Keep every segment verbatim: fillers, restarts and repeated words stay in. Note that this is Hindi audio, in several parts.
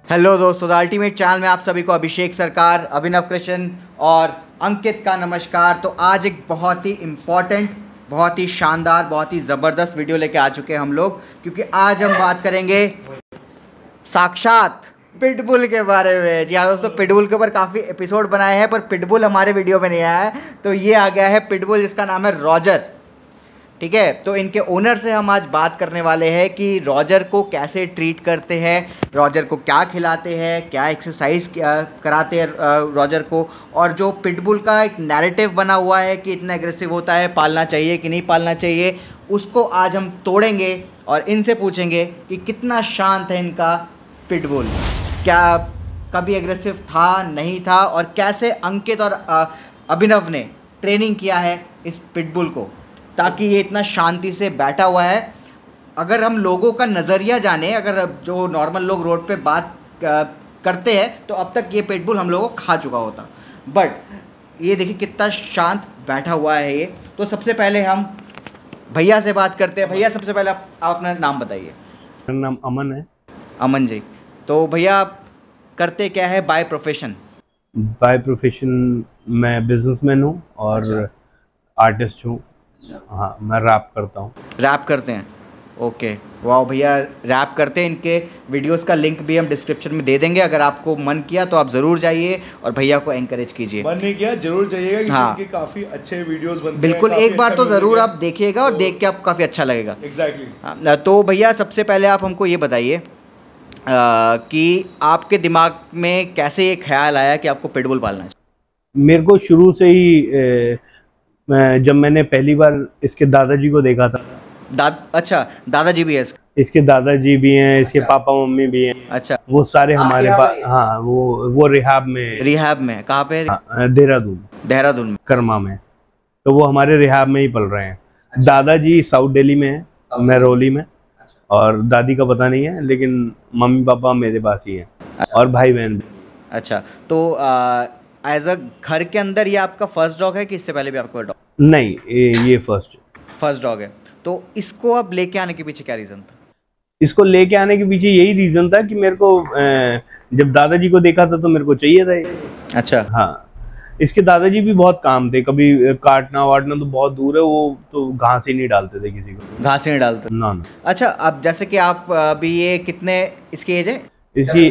हेलो दोस्तों, द अल्टीमेट चैनल में आप सभी को अभिषेक सरकार, अभिनव कृष्ण और अंकित का नमस्कार। तो आज एक बहुत ही इम्पॉर्टेंट, बहुत ही शानदार, बहुत ही ज़बरदस्त वीडियो लेके आ चुके हैं हम लोग, क्योंकि आज हम बात करेंगे साक्षात पिटबुल के बारे में। जी हाँ दोस्तों, पिटबुल के ऊपर काफ़ी एपिसोड बनाए हैं पर पिटबुल हमारे वीडियो में नहीं आया है, तो ये आ गया है पिटबुल, जिसका नाम है रॉजर। ठीक है, तो इनके ओनर से हम आज बात करने वाले हैं कि रॉजर को कैसे ट्रीट करते हैं, रॉजर को क्या खिलाते हैं, क्या एक्सरसाइज कराते हैं रॉजर को, और जो पिटबुल का एक नैरेटिव बना हुआ है कि इतना एग्रेसिव होता है, पालना चाहिए कि नहीं पालना चाहिए, उसको आज हम तोड़ेंगे और इनसे पूछेंगे कि कितना शांत है इनका पिटबुल, क्या कभी एग्रेसिव था, नहीं था, और कैसे अंकित और अभिनव ने ट्रेनिंग किया है इस पिटबुल को ताकि ये इतना शांति से बैठा हुआ है। अगर हम लोगों का नज़रिया जाने, अगर जो नॉर्मल लोग रोड पे बात करते हैं तो अब तक ये पिटबुल हम लोगों को खा चुका होता, बट ये देखिए कितना शांत बैठा हुआ है ये। तो सबसे पहले हम भैया से बात करते हैं। भैया, सबसे पहले आप, आप अपना नाम बताइए। मेरा नाम अमन है। अमन जी, तो भैया आप करते क्या है बाय प्रोफेशन? बाय प्रोफेशन मैं बिजनेसमैन हूँ और आर्टिस्ट हूँ। हाँ, मैं रैप करता हूँ। रैप करते हैं, ओके, वाह भैया रैप करते हैं। इनके वीडियोस का लिंक भी हम डिस्क्रिप्शन में दे देंगे, अगर आपको मन किया तो आप ज़रूर जाइए और भैया को एंकरेज कीजिए। मन नहीं किया जरूर जाइएगा, क्योंकि हाँ, इनके काफ़ी अच्छे वीडियोस बनते हैं। बिल्कुल, एक बार तो ज़रूर आप देखिएगा और देख के आपको काफ़ी अच्छा लगेगा। एग्जैक्टली। तो भैया सबसे पहले आप हमको ये बताइए कि आपके दिमाग में कैसे ये ख्याल आया कि आपको पिटबुल पालना चाहिए? मेरे को शुरू से ही ए, मैं जब मैंने पहली बार इसके दादाजी को देखा था। दाद अच्छा, दादाजी भी है इसके? इसके दादाजी भी हैं, इसके पापा मम्मी भी हैं। अच्छा, वो सारे हमारे पास। हाँ, वो वो रिहाब में। रिहाब में कहाँ पे? हाँ, देहरादून। देहरादून में, कर्मा में। तो वो हमारे रिहाब में ही पल रहे हैं। दादाजी साउथ दिल्ली में है, महरौली में, और दादी का पता नहीं है, लेकिन मम्मी पापा मेरे पास ही हैं और भाई बहन भी। अच्छा, तो एज अ घर के अंदर ये आपका फर्स्ट डॉग है कि इससे पहले भी आपका डॉग? नहीं, ये, ये फर्स्ट फर्स्ट डॉग है। तो इसको अब लेके आने के पीछे क्या रीज़न था? इसको लेके आने के पीछे यही रीज़न था कि मेरे को जब दादाजी को देखा था तो मेरे को चाहिए था ये। अच्छा। हाँ, इसके दादाजी भी बहुत काम थे, कभी काटना वाटना तो बहुत दूर है, वो तो घास ही नहीं डालते थे किसी को। घास ही नहीं डालते? ना ना। अच्छा, अब जैसे कि आप अभी ये कितने इसकी एज है? इसकी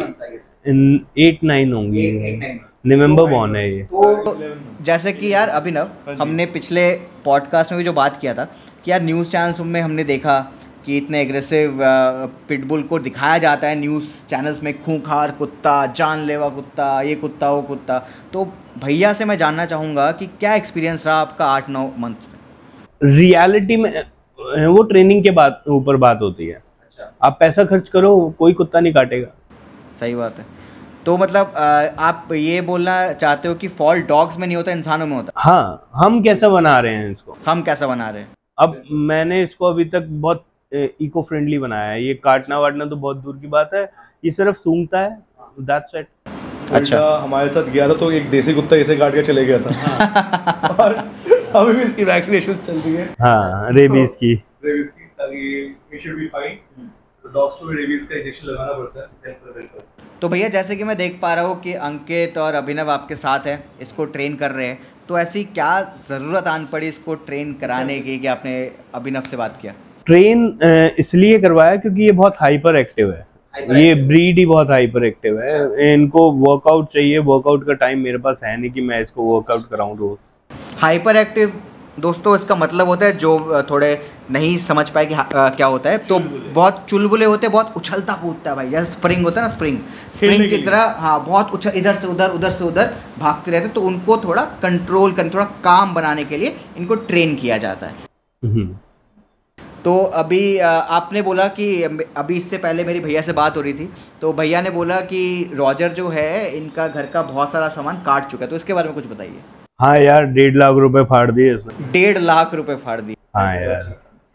एट नाइन होंगी, नवंबर बॉर्न है ये। तो जैसे कि यार अभिनव, हमने पिछले पॉडकास्ट में भी जो बात किया था कि यार न्यूज़ चैनल्स में हमने देखा कि इतने एग्रेसिव पिटबुल को दिखाया जाता है न्यूज़ चैनल्स में, खूंखार कुत्ता, जानलेवा कुत्ता, ये कुत्ता वो कुत्ता। तो भैया से मैं जानना चाहूँगा कि क्या एक्सपीरियंस रहा आपका आठ नौ मंथ में? रियलिटी में वो ट्रेनिंग के बाद ऊपर बात होती है। अच्छा। आप पैसा खर्च करो, कोई कुत्ता नहीं काटेगा। सही बात है। तो मतलब आप ये बोलना चाहते हो कि फॉल्ट डॉग्स में नहीं होता, इंसानों में होता? हाँ, हम कैसा बना रहे हैं इसको? हम कैसा बना रहे हैं? अब मैंने इसको अभी तक बहुत इको फ्रेंडली बनाया है। ये काटना वाटना तो बहुत दूर की बात है, ये सिर्फ सूंघता है, दैट्स इट। अच्छा, हमारे साथ गया था तो एक देसी कुत्ता इसे काट के चले गया था। और अभी भी इसकी वैक्सीनेशन चल रही है। हाँ, रेबीज की रेबीज की ताकि ही शुड बी फाइन। तो डॉग्स को भी रेबीज का इंजेक्शन लगाना पड़ता है। तो भैया जैसे कि मैं देख पा रहा हूँ कि अंकित और अभिनव आपके साथ है, इसको ट्रेन कर रहे हैं, तो ऐसी क्या ज़रूरत आन पड़ी इसको ट्रेन कराने की कि आपने अभिनव से बात किया? ट्रेन इसलिए करवाया क्योंकि ये बहुत हाइपर एक्टिव है। ये ब्रीड ही बहुत हाइपर एक्टिव है। इनको वर्कआउट चाहिए, वर्कआउट का टाइम मेरे पास है नहीं कि मैं इसको वर्कआउट कराऊं रोज। हाइपर एक्टिव दोस्तों इसका मतलब होता है, जो थोड़े नहीं समझ पाए कि क्या होता है, तो बहुत चुलबुले होते हैं, बहुत उछलता कूदता है भाई, जैसे स्प्रिंग होता है ना, स्प्रिंग स्प्रिंग की तरह। हाँ, बहुत उछल, इधर से उधर उधर से उधर भागते रहते, तो उनको थोड़ा कंट्रोल करने, थोड़ा काम बनाने के लिए इनको ट्रेन किया जाता है। तो अभी आपने बोला कि अभी इससे पहले मेरी भैया से बात हो रही थी, तो भैया ने बोला कि रॉजर जो है इनका घर का बहुत सारा सामान काट चुका है, तो इसके बारे में कुछ बताइए। हाँ यार, डेढ़ लाख रुपए फाड़ दिए इसने। डेढ़ लाख रुपए फाड़ दिए? हाँ यार,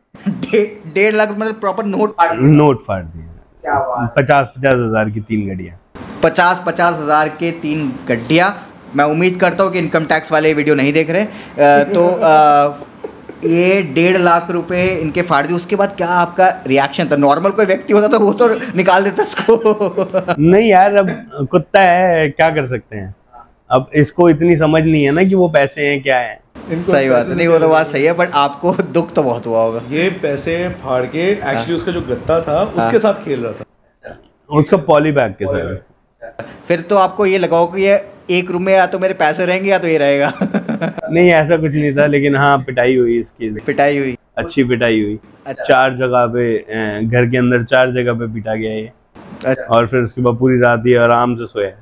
डेढ़ लाख मतलब प्रॉपर नोट फाड़ दिए? नोट फाड़ दिए। पचास पचास हजार की तीन गड्डियाँ। पचास पचास हजार के तीन गड्डियाँ। मैं उम्मीद करता हूँ कि इनकम टैक्स वाले वीडियो नहीं देख रहे। तो आ, ये डेढ़ लाख रुपए इनके फाड़ दिए, उसके बाद क्या आपका रिएक्शन था? नॉर्मल कोई व्यक्ति होता तो वो तो निकाल देता इसको। नहीं यार, अब कुत्ता है, क्या कर सकते हैं। अब इसको इतनी समझ नहीं है ना कि वो पैसे हैं क्या है। सही बात है, नहीं वो तो बात सही है, बट आपको दुख तो बहुत हुआ होगा। ये पैसे फाड़ के एक्चुअली उसका जो गत्ता था उसके साथ खेल रहा था, उसका पॉली बैग के साथ। फिर तो आपको ये लगा होगा कि ये एक रूम में या तो मेरे पैसे रहेंगे या तो ये रहेगा। नहीं ऐसा कुछ नहीं था, लेकिन हाँ पिटाई हुई इसकी, पिटाई हुई, अच्छी पिटाई हुई। अच्छा। चार जगह पे, घर के अंदर चार जगह पे पिटा गया ये। अच्छा। और फिर उसके बाद पूरी रात ये आराम से सोया।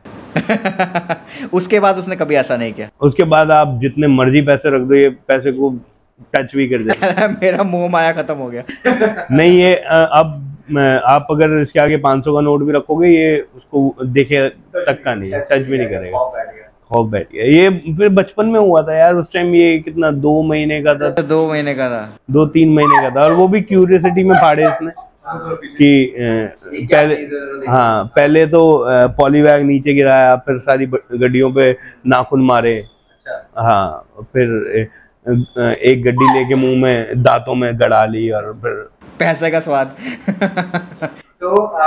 उसके बाद उसने कभी ऐसा नहीं किया? उसके बाद आप जितने मर्जी पैसे रख दो, ये पैसे को टच भी कर दे। मेरा मोह माया खत्म हो गया। नहीं ये अब आप अगर इसके आगे पाँच सौ का नोट भी रखोगे, ये उसको देखे तक का नहीं है, टच भी नहीं करेगा। खौफ बैठ गया। ये फिर बचपन में हुआ था यार, उस टाइम ये कितना दो महीने का था। दो महीने का था, दो तीन महीने का था, और वो भी क्यूरियोसिटी में फाड़े इसने कि पहले, हाँ पहले तो पॉली बैग नीचे गिराया, फिर सारी गड्डियों पे नाखून मारे। हाँ फिर एक गड्डी लेके मुंह में दांतों में गड़ा ली, और फिर पैसे का स्वाद। तो आ,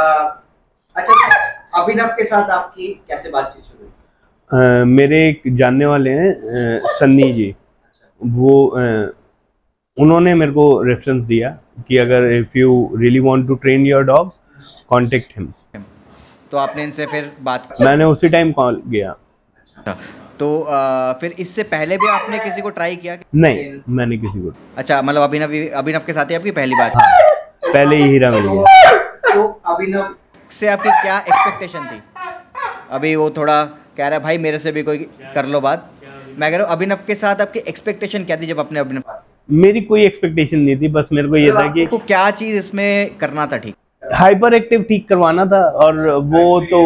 अच्छा, अभिनव के साथ आपकी कैसे बातचीत शुरू हुई? Uh, मेरे एक जानने वाले हैं uh, सन्नी जी, वो uh, उन्होंने मेरे को रेफरेंस दिया कि अगर if you really want to train your dog contact him. तो आपने इनसे फिर बात की? मैंने उसी टाइम कॉल किया। तो आ, फिर इससे पहले भी आपने किसी को ट्राई किया? नहीं मैंने किसी को। अच्छा, मतलब अभिनव अभिनव के साथ ही आपकी पहली बात? हाँ, पहले ही हीरा मिल गया। तो अभिनव से आपकी क्या एक्सपेक्टेशन थी? अभी वो थोड़ा कह रहा है भाई मेरे से भी कोई कर लो बात, मैं कह रहा हूँ अभिनव के साथ आपकी एक्सपेक्टेशन क्या थी जब आपने अभिनव? मेरी कोई एक्सपेक्टेशन नहीं थी, बस मेरे को ये था कि आपको क्या चीज़ इसमें करना था ठीक? हाइपर एक्टिव ठीक करवाना था, और वो तो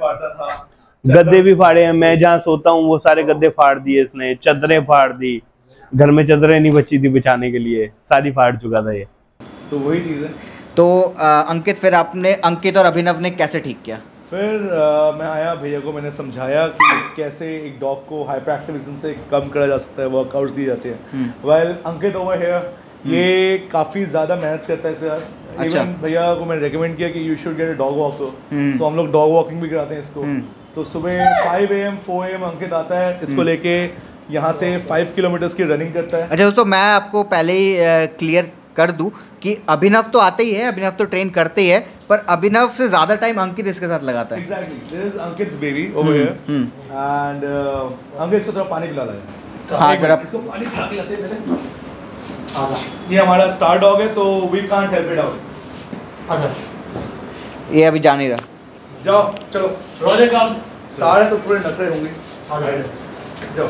गद्दे भी फाड़े हैं। मैं जहाँ सोता हूँ वो सारे गद्दे फाड़ दिए इसने, चदरें फाड़ दी, घर में चदरें नहीं बची थी बिछाने के लिए, सारी फाड़ चुका था ये। तो वही चीज़ है। तो आ, अंकित, फिर आपने अंकित और अभिनव ने कैसे ठीक किया? फिर आ, मैं आया, भैया को मैंने समझाया कि कैसे एक डॉग को हाइपर एक्टिविज्म से कम करा जा सकता है, वर्कआउट्स दिए जाते हैं। वेल अंकित ओवर हियर ये काफ़ी ज़्यादा मेहनत करता है सर। अच्छा। इवन भैया को मैंने रेकमेंड किया कि you should get a dog walker, तो हम लोग डॉग वॉकिंग भी कराते हैं इसको। तो सुबह five A M four A M Ankit आता है, इसको लेके यहाँ से फाइव किलोमीटर्स की रनिंग करता है। अच्छा दोस्तों, मैं आपको पहले ही क्लियर कर दूं कि अभिनव तो आते ही है, अभिनव तो ट्रेन करते ही है, पर अभिनव से ज़्यादा टाइम अंकित इसके साथ लगाता है। Exactly. This is Ankit's baby over here. And uh, अंकित इसको थोड़ा पानी पिला दें। हाँ जरा इसको पानी पिला के लाते हैं पहले। ये हमारा स्टार डॉग है, तो we can't help it out। अच्छा। ये अभी जा नहीं रहा। जाओ चलो। रोजे काम। स्टार है तो पूरे नखरे होंगे। जाओ।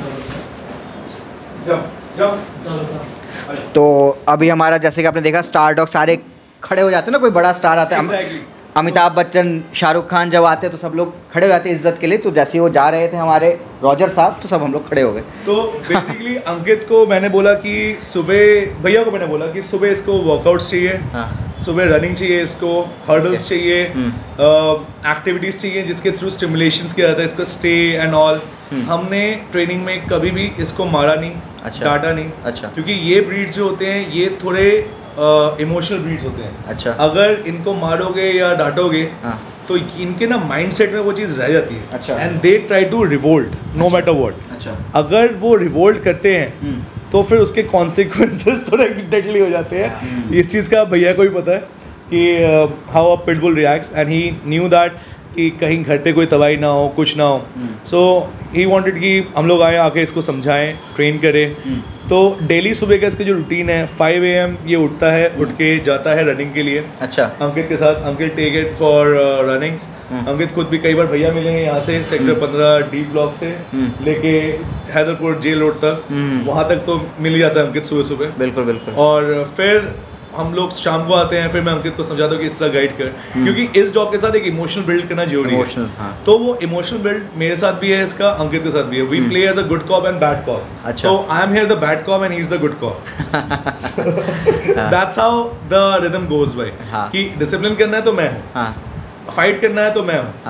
जाओ जाओ। तो अभी हमारा जैसे कि आपने देखा स्टार डॉग सारे खड़े हो जाते हैं ना, कोई बड़ा स्टार आता है। Exactly. अमिताभ बच्चन, शाहरुख खान जब आते हैं तो सब लोग खड़े हो जाते हैं इज्जत के लिए। तो जैसे वो जा रहे थे हमारे रॉजर साहब, तो सब हम लोग खड़े हो गए। तो बेसिकली अंकित को मैंने बोला कि सुबह, भैया को मैंने बोला कि सुबह इसको वर्कआउट्स चाहिए। हाँ। सुबह रनिंग चाहिए, इसको हर्डल्स चाहिए, एक्टिविटीज़ चाहिए जिसके थ्रू स्टिमुलेशंस किया जाता है इसको, स्टे एंड ऑल। हमने ट्रेनिंग में कभी भी इसको मारा नहीं, अच्छा। डांटा नहीं। अच्छा। क्योंकि ये ब्रीड्स जो होते हैं ये थोड़े इमोशनल ब्रीड्स होते हैं। अच्छा। अगर इनको मारोगे या डांटोगे हाँ। तो इनके ना माइंडसेट में वो चीज़ रह जाती है। अच्छा। And they try to revolt no matter what. अच्छा। अगर वो रिवोल्ट करते हैं तो फिर उसके कॉन्सिक्वेंसेस थोड़े डेडली हो जाते हैं। इस चीज़ का भैया को भी पता है कि how a pitbull reacts, and he knew that कि कहीं घर पे कोई तबाही ना हो, कुछ ना हो। सो ही वांटेड कि हम लोग आए, आके इसको समझाएं, ट्रेन करें। तो डेली सुबह का इसका जो रूटीन है, फाइव ए एम ये उठता है, उठ के जाता है रनिंग के लिए। अच्छा। अंकित के साथ, Ankit take it for runnings. Ankit खुद भी कई बार भैया मिले हैं यहाँ से सेक्टर पंद्रह डी ब्लॉक से लेके हैदरपुर जेल रोड तक, वहाँ तक तो मिल ही जाता है अंकित सुबह सुबह। बिल्कुल बिल्कुल। और फिर हम लोग शाम को आते हैं, फिर मैं अंकित को समझाता हूँ कि इस तरह गाइड कर, क्योंकि इस जॉब के साथ एक इमोशनल बिल्ड करना जरूरी है। हाँ। तो वो इमोशनल बिल्ड मेरे साथ भी है, इसका अंकित के साथ भी है। We play as a good cop and bad cop. So I am here the bad cop and he is the good cop. That's how the rhythm goes by. कि डिसिप्लिन करना है तो मैं हूँ, फाइट करना है तो मैं हूँ,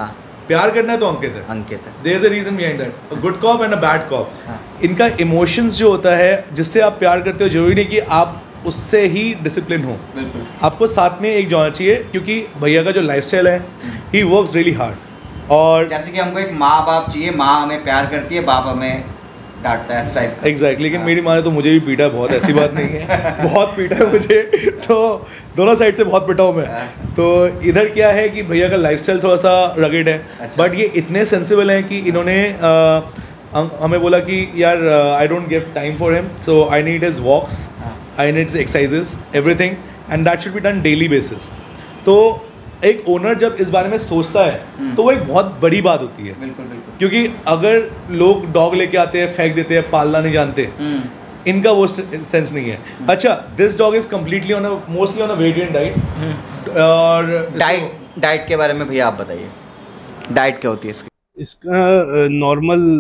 प्यार करना है तो अंकित है, अंकित है। There is a reason behind that, good cop and a bad cop. इनका इमोशंस जो होता है जिससे आप प्यार करते हो, जरूरी नहीं कि आप उससे ही डिसिप्लिन हो, आपको साथ में एक जाना चाहिए, क्योंकि भैया का जो लाइफस्टाइल है ही वर्क्स रियली हार्ड। और जैसे कि हमको एक माँ बाप चाहिए, माँ हमें प्यार करती है, बाप हमें डांटता है, इस टाइप। एग्जैक्ट, लेकिन मेरी माँ ने तो मुझे भी पीटा है बहुत, ऐसी बात नहीं है बहुत पीटा है मुझे, तो दोनों साइड से बहुत पिटा हूँ मैं। तो इधर क्या है कि भैया का लाइफस्टाइल थोड़ा सा रगेड है, अच्छा। बट ये इतने सेंसिबल हैं कि इन्होंने आ, हमें बोला कि यार I don't give time for him, so I need his walks, I need exercises, everything, and that should be done daily basis. तो एक ओनर जब इस बारे में सोचता है तो वो एक बहुत बड़ी बात होती है। बिल्कुल बिल्कुल। क्योंकि अगर लोग डॉग लेके आते हैं, फेंक देते हैं, पालना नहीं जानते, इनका वो सेंस नहीं है। अच्छा, this dog is completely on a mostly on a vegetarian diet. और डाइट डाइट के बारे में भैया आप बताइए, डाइट क्या होती है इसकी? इसका नॉर्मल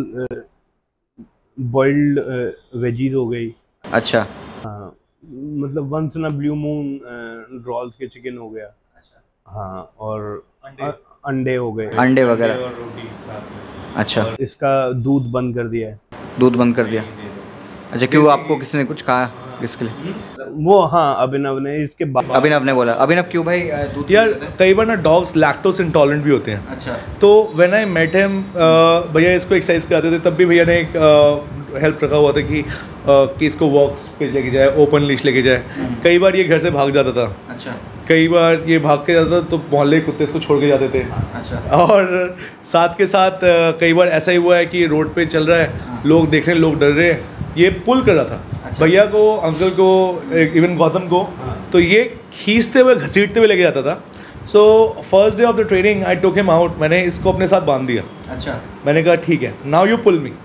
बॉइल्ड वेजीज हो गई। अच्छा। हाँ, मतलब once in a blue moon rolls के चिकन हो गया। हाँ, और अंडे, अंडे हो गए, अंडे वगैरह, और रोटी साथ में। अच्छा। और इसका दूध बंद कर दिया है। दूध बंद कर दिया? अच्छा, क्यों, आपको किसी ने कुछ कहा किसके लिए? वो हाँ, अभिनव ने इसके बाद अभिनव ने बोला। अभिनव क्यों भाई दूध? यार कई बार ना डॉग्स लैक्टोस इंटॉलरेंट भी होते हैं। अच्छा। तो व्हेन आई मेट हिम, भैया इसको एक्सरसाइज कराते थे, तब भी भैया ने एक हेल्प रखा हुआ था कि uh, कि इसको वॉक्स पे लेके जाए, ओपन लीश लेके जाए। कई बार ये घर से भाग जाता था। अच्छा। कई बार ये भाग के जाता था तो मोहल्ले कुत्ते इसको छोड़ के जाते थे। अच्छा। और साथ के साथ uh, कई बार ऐसा ही हुआ है कि रोड पे चल रहा है, लोग देख रहे हैं, लोग डर रहे हैं, ये पुल कर रहा था। अच्छा। भैया को, अंकल को, इवन गौतम को, तो ये खींचते हुए घसीटते हुए लेके जाता था। So first day of the training I took him out, मैंने इसको अपने साथ बांध दिया। अच्छा। मैंने कहा ठीक है, now you pull me.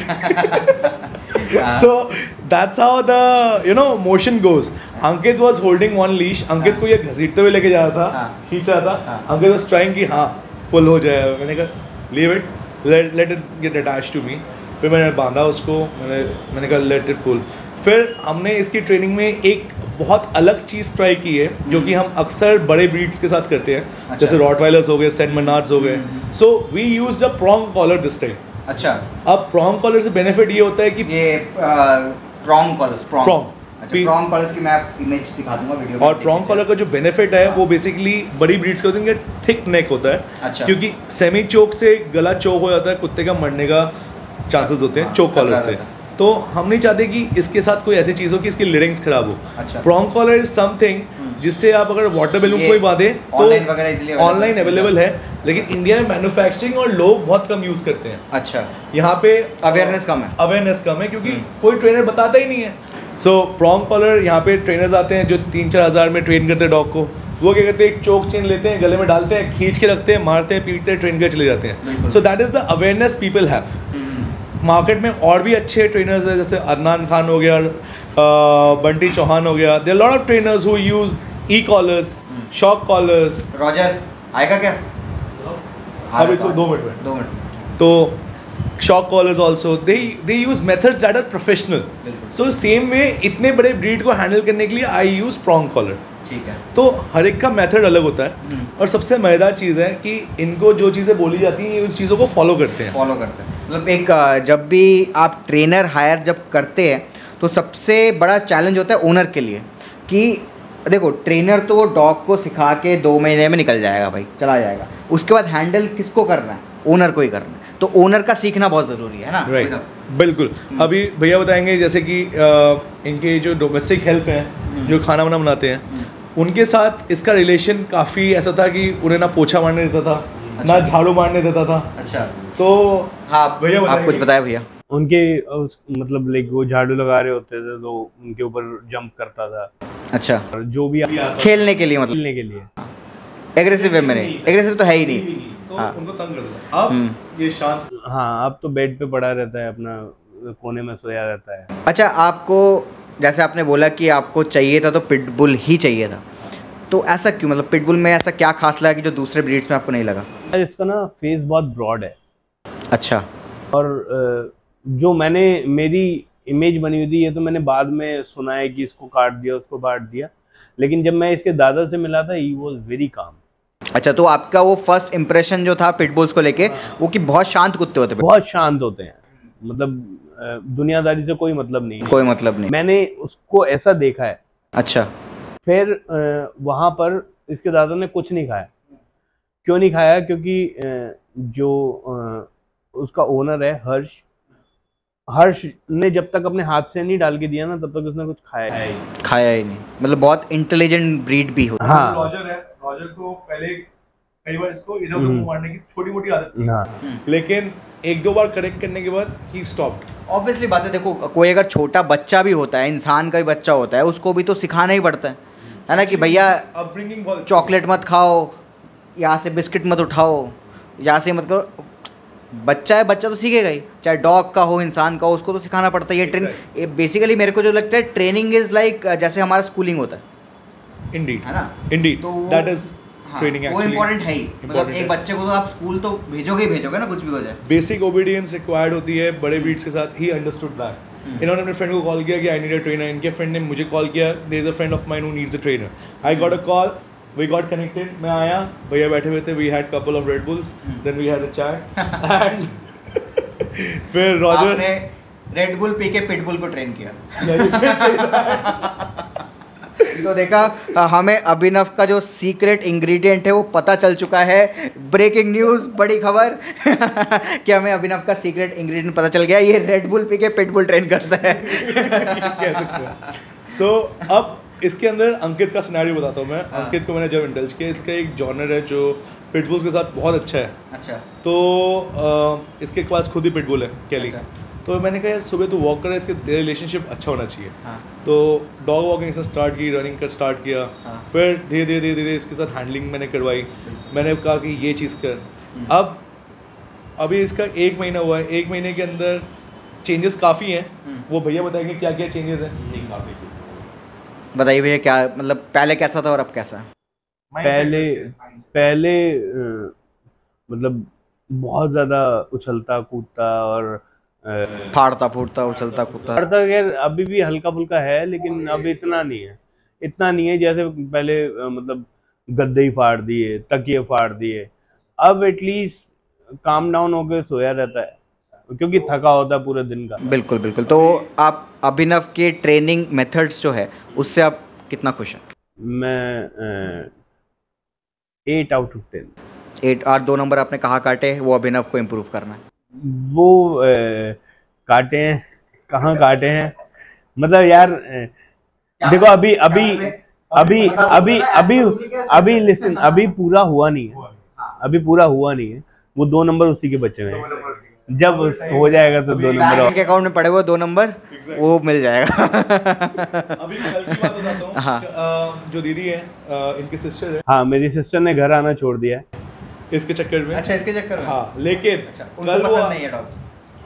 So that's how the you know motion goes. Ankit was holding one leash. Ankit को ये घसीटते हुए लेके जा रहा था, खींच रहा था। अंकित was trying कि हाँ पुल हो जाए। मैंने कहा leave it, let let it get attached to me. फिर मैंने बांधा उसको, मैंने मैंने कहा let it pull. फिर हमने इसकी ट्रेनिंग में एक बहुत अलग चीज़ ट्राई की है, जो कि हम अक्सर बड़े ब्रीड्स के साथ करते हैं। अच्छा। जैसे रॉटवाइलर्स हो गए, सेंट बर्नार्ड्स हो गए। So we use the prong collar this time. अच्छा। अब प्रॉन्ग कॉलर से बेनिफिट ये होता है कि ये प्रॉन्ग कॉलर, प्रॉन्ग, अच्छा, पी- प्रॉन्ग कॉलर्स की मैं इमेज दिखा दूंगा वीडियो में। और प्रॉन्ग कॉलर का जो बेनिफिट है वो बेसिकली बड़ी ब्रीड्स के होते हैं, थिक नेक होता है। अच्छा। क्योंकि सेमी चोक से गला चोक हो जाता है, कुत्ते का मरने का चांसेस होते हैं चोक कॉलर से। तो हम नहीं चाहते कि इसके साथ कोई ऐसी चीज़ हो कि इसकी लिरिंग्स खराब हो। अच्छा। प्रॉन्ग कॉलर इज समथिंग जिससे आप अगर वाटर बैलून कोई बांधे तो ऑनलाइन वगैरह इजीली ऑनलाइन अवेलेबल है, लेकिन इंडिया में मैन्युफैक्चरिंग और लोग बहुत कम यूज़ करते हैं। अच्छा। यहाँ पे अवेयरनेस कम है। अवेयरनेस कम है क्योंकि कोई ट्रेनर बताता ही नहीं है। सो प्रॉन्ग कॉलर, यहाँ पे ट्रेनर्स आते हैं जो तीन चार हज़ार में ट्रेन करते हैं डॉग को। वो क्या करते हैं, एक चोक चेन लेते हैं, गले में डालते हैं, खींच के रखते हैं, मारते हैं, पीटते हैं, ट्रेन कर चले जाते हैं। So that is the awareness people have. Market में और भी अच्छे ट्रेनर्स हैं, जैसे अदनान खान हो गया, बंटी चौहान हो गया। There lot of trainers who use e collars, shock collars. Roger आएगा क्या? अभी तो दो मिनट में दो मिनट तो shock collars also they they use methods that are professional. So same में इतने बड़े ब्रीड को हैंडल करने के लिए आई यूज प्रॉन्ग कॉलर। ठीक है। तो हर एक का मेथड अलग होता है। और सबसे मजेदार चीज़ है कि इनको जो चीज़ें बोली जाती हैं, ये उन चीज़ों को फॉलो करते हैं फॉलो करते हैं मतलब एक अ, जब भी आप ट्रेनर हायर जब करते हैं तो सबसे बड़ा चैलेंज होता है ओनर के लिए कि देखो, ट्रेनर तो डॉग को सिखा के दो महीने में निकल जाएगा भाई, चला जाएगा। उसके बाद हैंडल किसको करना है? ओनर को ही करना है। तो ओनर का सीखना बहुत ज़रूरी है ना। Right right. बिल्कुल। अभी भैया बताएंगे जैसे कि आ, इनके जो डोमेस्टिक हेल्प हैं, जो खाना वाना बनाते हैं, उनके साथ इसका रिलेशन काफ़ी ऐसा था कि उन्हें ना पोछा मारने देता था। अच्छा। ना झाड़ू मारने देता था। अच्छा। तो हाँ भैया, आप कुछ बताया भैया। उनके उस, मतलब लाइक वो झाड़ू लगा रहे होते थे तो उनके ऊपर जंप करता था। अच्छा। और जो भी खेलने के लिए, मतलब खेलने के लिए एग्रेसिव वे में नहीं, एग्रेसिव तो है ही नहीं, तो हाँ। उनको तंग करता था। अब ये शांत, हाँ, अब तो बेड पे पड़ा रहता है, अपना कोने में सोया रहता है। अच्छा, आपको जैसे आपने बोला कि आपको चाहिए था तो पिटबुल ही चाहिए था, तो ऐसा क्यों? मतलब पिटबुल में ऐसा क्या खास लगा कि जो दूसरे ब्रीड्स में आपको नहीं लगा? इसका ना फेस बहुत ब्रॉड है। अच्छा। और जो मैंने मेरी इमेज बनी हुई थी, ये तो मैंने बाद में सुना है कि इसको काट दिया, उसको काट दिया, लेकिन जब मैं इसके दादा से मिला था, ही वॉज वेरी काम। अच्छा, तो आपका वो फर्स्ट इम्प्रेशन जो था पिटबुल्स को लेके, वो कि बहुत शांत कुत्ते होते हैं? बहुत शांत होते हैं, मतलब दुनियादारी से कोई मतलब नहीं, कोई मतलब नहीं। मैंने उसको ऐसा देखा है। अच्छा। फिर वहाँ पर इसके दादा ने कुछ नहीं खाया। क्यों नहीं खाया? क्योंकि जो उसका ओनर है हर्ष, हर्ष ने जब तक अपने हाथ से नहीं डाल के दिया ना, तब तक उसने कुछ खाया ही खाया ही नहीं। मतलब बहुत इंटेलिजेंट ब्रीड भी हो। हाँ। रॉजर है, रॉजर को पहले कई बार इसको इधर उधर मारने की छोटी मोटी आदत थी, हाँ। लेकिन एक दो बार करेक्ट करने के बाद ही स्टॉप्ड। ऑब्वियसली बात है, देखो कोई अगर छोटा बच्चा भी होता है, इंसान का भी बच्चा होता है, उसको भी तो सिखाना ही पड़ता है, है ना, कि भैया अपब्रिंगिंग, चॉकलेट मत खाओ, यहाँ से बिस्किट मत उठाओ, यहाँ से मत करो। बच्चा है, बच्चा तो सीखेगा ही, चाहे डॉग का हो, इंसान का हो, उसको तो सिखाना पड़ता है। ये ट्रेन बेसिकली मेरे को जो लगता है, ट्रेनिंग इज लाइक जैसे हमारा स्कूलिंग होता है। इंडीड, है ना, इंडीड, तो दैट इज ट्रेनिंग वो एक्चुअली इम्पोर्टेंट है ही। मतलब एक बच्चे को तो आप स्कूल तो भेजोगे ही भेजोगे ना, कुछ भी हो जाए। बेसिक ओबीडियंस रिक्वायर्ड होती है बड़े ब्रीड्स के साथ। He understood that. इन्होंने अपने फ्रेंड को कॉल किया कि आई नीड अ ट्रेनर, इनके फ्रेंड ने मुझे कॉल किया, there is a friend of mine who needs a trainer. I got a call, we got connected, मैं आया, भैया बैठे हुए थे, we had couple of Red Bulls, then we had a chai and फिर रॉजर ने रेड बुल पी के पिटबुल को ट्रेन किया। तो देखा, हमें अभिनव का जो सीक्रेट इंग्रेडिएंट है वो पता चल चुका है। ब्रेकिंग न्यूज़, बड़ी खबर कि हमें अभिनव का सीक्रेट इंग्रेडिएंट पता चल गया, ये रेड बुल पी के पिटबुल ट्रेन करता है। कह सकते हैं। सो अब इसके अंदर अंकित का सिनेरियो बताता हूँ मैं। हाँ। अंकित को मैंने जब इंडल्ज किया, इसका एक जॉनर है जो पिटबुल्स के साथ बहुत अच्छा है। अच्छा। तो आ, इसके पास खुद ही पिटबुल है, कैली। अच्छा। तो मैंने कहा यार सुबह तो वॉक कर इसके रिलेशनशिप अच्छा होना चाहिए। हाँ। तो डॉग वॉकिंग से स्टार्ट की, रनिंग कर स्टार्ट किया। हाँ। फिर धीरे धीरे धीरे धीरे इसके साथ हैंडलिंग मैंने करवाई। मैंने कहा कि ये चीज़ कर। अब अभी इसका एक महीना हुआ है, एक महीने के अंदर चेंजेस काफ़ी हैं। वो भैया बताएंगे क्या क्या चेंजेस हैं। बताइए भैया, क्या मतलब पहले कैसा था और अब कैसा है? पहले पहले अ, मतलब बहुत ज़्यादा उछलता कूदता और फाड़ता फूटता उछलता कूदता। फाड़ता खैर अभी भी हल्का फुल्का है, लेकिन अब इतना नहीं है, इतना नहीं है जैसे पहले। अ, मतलब गद्दे ही फाड़ दिए, तकिए फाड़ दिए। अब एटलीस्ट काम डाउन होकर सोया रहता है, क्योंकि थका होता है पूरे दिन का। बिल्कुल बिल्कुल। तो आप अभिनव के ट्रेनिंग मेथड्स जो है उससे आप कितना खुश हैं? मैं eight out of ten. Eight. और दो नंबर आपने कहाँ काटे, वो अभिनव को इम्प्रूव करना है? वो ए, काटे हैं, कहाँ काटे हैं, मतलब यार ए, देखो अभी अभी अभी अभी अभी अभी लिसन, अभी पूरा हुआ नहीं है, अभी पूरा हुआ नहीं है। वो दो नंबर उसी के बचे हुए हैं, जब हो जाएगा तो दो नंबर के अकाउंट में पड़े हुए दो नंबर वो मिल जाएगा। अभी कल की बात बताता हूँ। हाँ। जो दीदी है, इनकी सिस्टर है। हाँ, मेरी सिस्टर ने घर आना छोड़ दिया है इसके चक्कर में। अच्छा, इसके चक्कर में। हाँ, लेकिन अच्छा, उनको पसंद नहीं है डॉग्स,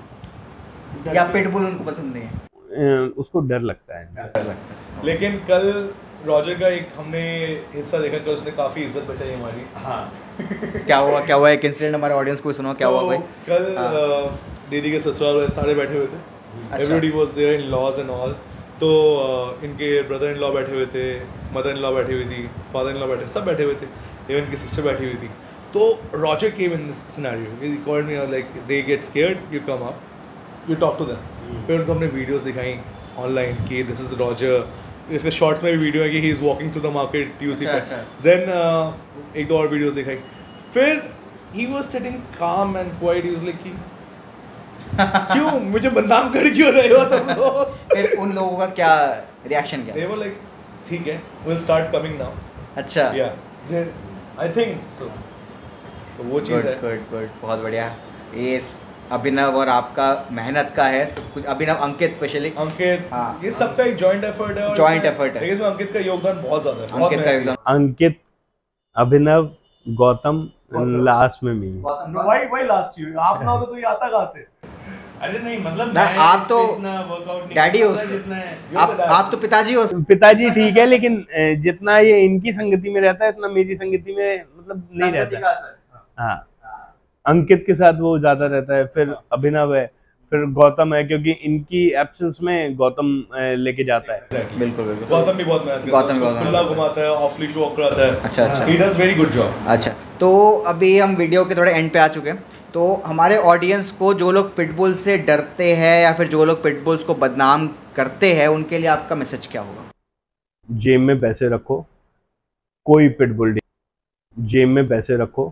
या पिटबुल उनको पसंद नहीं है? उसको डर लगता है। डर लगता है। लेकिन कल रॉजर का एक हमने हिस्सा देखा कि उसने काफी इज्जत बचाई हमारी। हाँ। क्या हुआ क्या हुआ एक इंसिडेंट हमारे ऑडियंस को सुनो, क्या तो हुआ भाई? कल हाँ। दीदी के ससुराल वाले सारे बैठे हुए थे। Everybody was there in laws and all. तो uh, इनके ब्रदर इन लॉ बैठे हुए थे, मदर इन लॉ बैठी हुई थी, फादर इन लॉ बैठे, सब बैठे हुए थे, इवन इनकी सिस्टर बैठी हुई थी। तो Roger came in this scenario, he called me like they get scared, you come up, you talk to them. फिर उनको हमने वीडियोस दिखाई ऑनलाइन कि दिस इज रॉजर। इसके शॉर्ट्स में भी वीडियो है कि he is walking through the market यूसी पे। देन एक दो और वीडियोस दिखाई। फिर he was sitting calm and quiet, he was like कि क्यों मुझे बदनाम कर क्यों रहे हो तुम लोग? फिर उन लोगों का क्या रिएक्शन क्या? They were like, ठीक है, we'll start coming now. अच्छा। Yeah, they, I think so. तो वो चीज़ है। गुड गुड, बहुत बढ़िया। ये अभिनव और आपका मेहनत का है सब कुछ। अभिनव, अंकित स्पेशली। अंकित, हाँ, ये सबका एक जॉइंट एफर्ट है। जॉइंट एफर्ट है, लेकिन इसमें अंकित का योगदान बहुत ज़्यादा है। अंकित का योगदान। अंकित, अभिनव, गौतम, लास्ट में मी। Why why last you? आप ना होते तो ये आता कहाँ से? अरे नहीं, मतलब ना, आप तो डैडी हो उसके, आप आप तो पिताजी हो। पिताजी ठीक है, लेकिन जितना ये इनकी संगति में रहता है उतना मेरी संगति में मतलब नहीं रहता। हाँ, अंकित के साथ वो ज्यादा रहता है, फिर अभिनव है, फिर गौतम है, क्योंकि इनकी एब्सेंस में गौतम लेके जाता है। बिल्कुल बिल्कुल। गौतम भी बहुत मेहनत करता है, गौतम भी बहुत खुला घुमाता है, ऑफ लीश वॉक कराता है। अच्छा अच्छा, he does very good job. अच्छा, तो अभी हम वीडियो के थोड़े एंड पे आ चुके हैं, तो हमारे ऑडियंस को जो लोग पिटबुल से डरते हैं या फिर जो लोग पिटबुल्स को बदनाम करते हैं, उनके लिए आपका मैसेज क्या होगा? जेब में पैसे रखो, कोई पिटबुल जेब में पैसे रखो,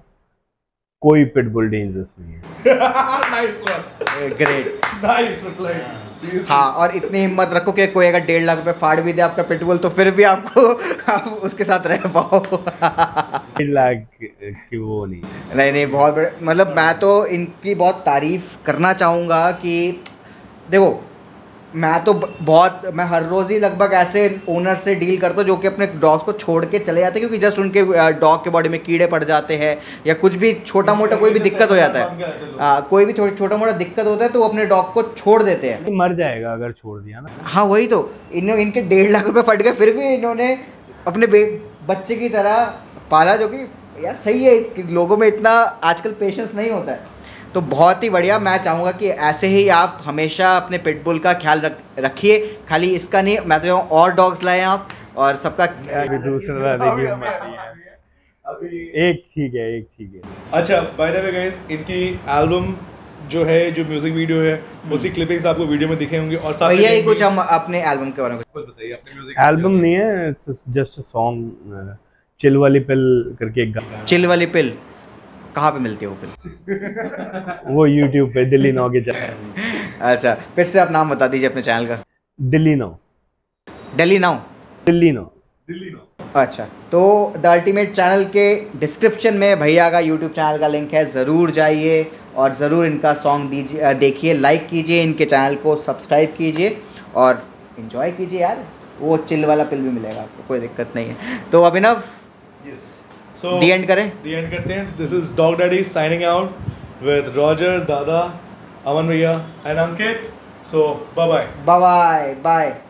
कोई पिटबुल डेंजरस नहीं है। Nice one, great, nice reply. हाँ, और इतनी हिम्मत रखो कि कोई अगर डेढ़ लाख रुपए फाड़ भी दे आपका पिटबुल, तो फिर भी आपको आप उसके साथ रह पाओ। डेढ़ लाख की वो नहीं है। नहीं नहीं, बहुत बड़े, मतलब मैं तो इनकी बहुत तारीफ़ करना चाहूँगा कि देखो, मैं तो ब- बहुत मैं हर रोज़ ही लगभग ऐसे ओनर से डील करता हूँ जो कि अपने डॉग्स को छोड़ के चले जाते हैं, क्योंकि जस्ट उनके डॉग के बॉडी में कीड़े पड़ जाते हैं या कुछ भी छोटा मोटा कोई भी दिक्कत हो जाता है, आ, कोई भी छो, छोटा मोटा दिक्कत होता है तो वो अपने डॉग को छोड़ देते हैं। मर जाएगा अगर छोड़ दिया ना। हाँ वही तो, इन इनके डेढ़ लाख रुपए फट गए, फिर भी इन्होंने अपने बच्चे की तरह पाला, जो कि यार सही है कि लोगों में इतना आजकल पेशेंस नहीं होता है। तो बहुत ही बढ़िया, मैं चाहूँगा कि ऐसे ही आप हमेशा अपने पिटबुल का ख्याल रख रखिए, खाली इसका नहीं, मैं तो चाहूँ और डॉग्स लाएं आप, और सबका दूसरा लाने की हिम्मत नहीं है। एक ठीक है, एक ठीक है। अच्छा, बाय द वे गाइस, इनकी एल्बम जो है, जो म्यूजिक वीडियो है, उसकी क्लिपिंग्स आपको वीडियो में दिखे होंगे। और साथ भैया में ही कुछ हम अपने एल्बम के बारे में कुछ बताइए, अपने म्यूजिक एल्बम नहीं है, जस्ट सॉन्ग, चिल वाली पिल करके एक गाना। चिल वाली पिल कहाँ पे मिलती है वो पिल? वो यूट्यूब पे दिल्ली नौ के चैनल। अच्छा, फिर से आप नाम बता दीजिए अपने चैनल का। Delhi now, Delhi now, Delhi now, Delhi no. अच्छा, तो द अल्टीमेट चैनल के डिस्क्रिप्शन में भैया का यूट्यूब चैनल का लिंक है, ज़रूर जाइए और ज़रूर इनका सॉन्ग दीजिए, देखिए, लाइक कीजिए, इनके चैनल को सब्सक्राइब कीजिए और इन्जॉय कीजिए यार। वो चिल वाला पिल भी मिलेगा आपको, कोई दिक्कत नहीं है। तो अभिनव, यस, सो दी एंड करें? दी एंड करते हैं। This is Dog Daddy signing out with Roger, दादा, अमन भैया and Ankit. So bye bye bye bye.